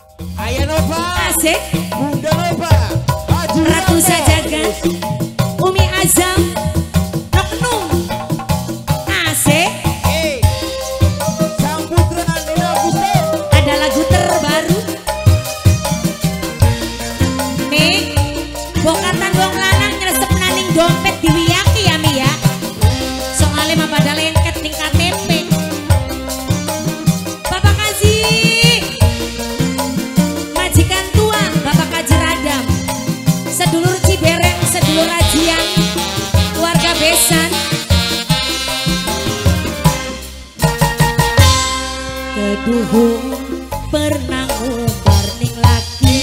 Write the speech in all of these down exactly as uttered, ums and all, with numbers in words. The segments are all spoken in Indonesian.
Ayah Nova. Asik. Bunda Nova. Ratu Sajagan. Umi Azam. Noknung. Asik. Hey. Sang Putra Nina Gusten. Ada lagu terbaru. Nih, bongkatan wong lanang nyresep naning dompet diwiyaki ya Mi ya. Soalnya mah pada lengket ning K T P. Bapak Kaji, majikan tua, Bapak Kaji Radam, sedulur Cibereng, sedulur Rajian, keluarga Besan. Keduhung pernah ngubar ning lagi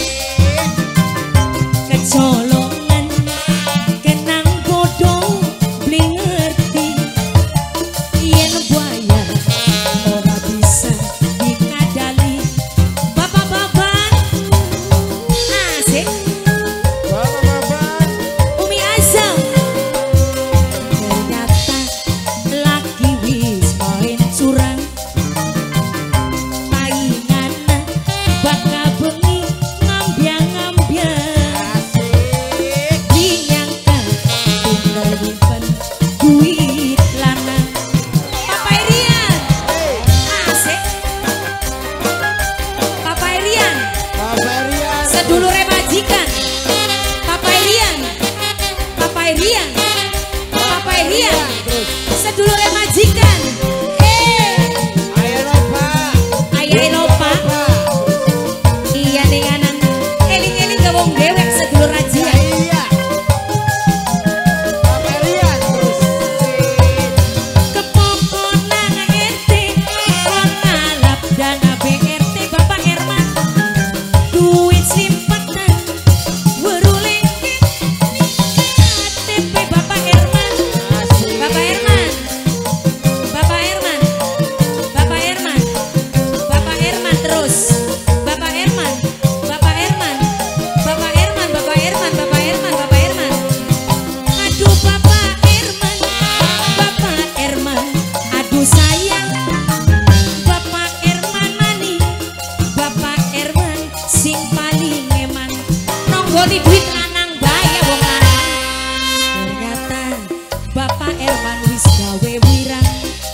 kecolongan kenang bodoh beli ngerti yen buaya ora bisa dikadali. Bapak-bapak asik. Bapak-bapak. Umi Azam ternyata laki wis main curang taingan baka bengi ngambyang-ngambyang Asik. dinyangka tinggal nyimpen duit lanang. Papa Irian Hey. asik. Papa Irian Papa Rian. sedulure majikan. Papa Irian Papa Irian Papa Irian Terus. sedulure majikan. Eh Ayah Nova. ayah Nova. Iya ning anan eling-eling ke wong dewek sedulur Ya Rajian. iya. Papa Rian. Terus. Kepokonan R T kon ngalap dana B R T Bapak Herman duit simpenan weruling K T P Bapak Herman. Asik. Bapak Herman Bapak Herman Bapak Herman Bapak Herman terus Bapak Herman Bapak Herman Bapak Herman Bapak Herman Bapak Herman Bapak Herman aduh Bapak Herman Bapak Herman aduh sayang Bapak Herman mani Bapak Herman sing paling eman nonggoni duit lanang bae wong lanang. Ternyata Bapak Herman wis gawe wirang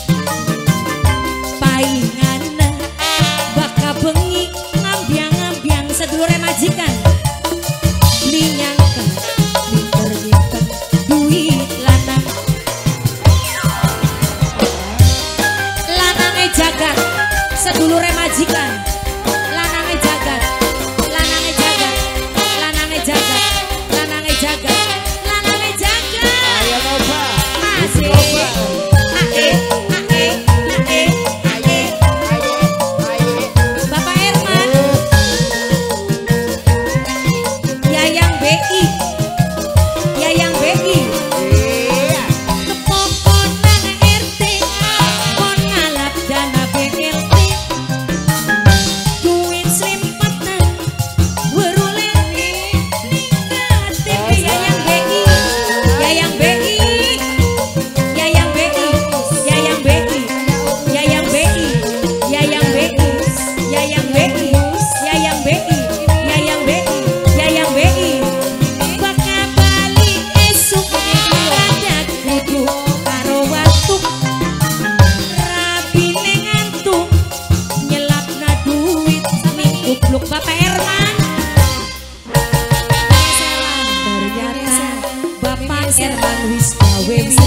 paingan baka bengi ngambyang-ngambyang sedulure majikan linyangka pinter-pinter duit lanang. Lanange jagat sedulure majikan lanange jagat lanange jagat lanange jagat lanange jagat lanange jagat. Ayah Nova. Asik. Nova. Ae, ae, ae, ae. Ayah. Ayah. Bapak Herman, Yayang B I, Yayang B I. Iya. Kepokonan R T kon ngalap dana B R T duit slimpetan weruling ning K T P Yayang B I, Yayang B I, Yayang B I, Yayang B I, Yayang B I, Yayang B I, Yayang B I, Yayang B I, Yayang B I, Yayang B I. Baka bali esuk ada kudu karo watuk rabine ngantuk nyelapna duit saminggu bluk Bapak Herman. Ternyata Bapak Herman wis gawe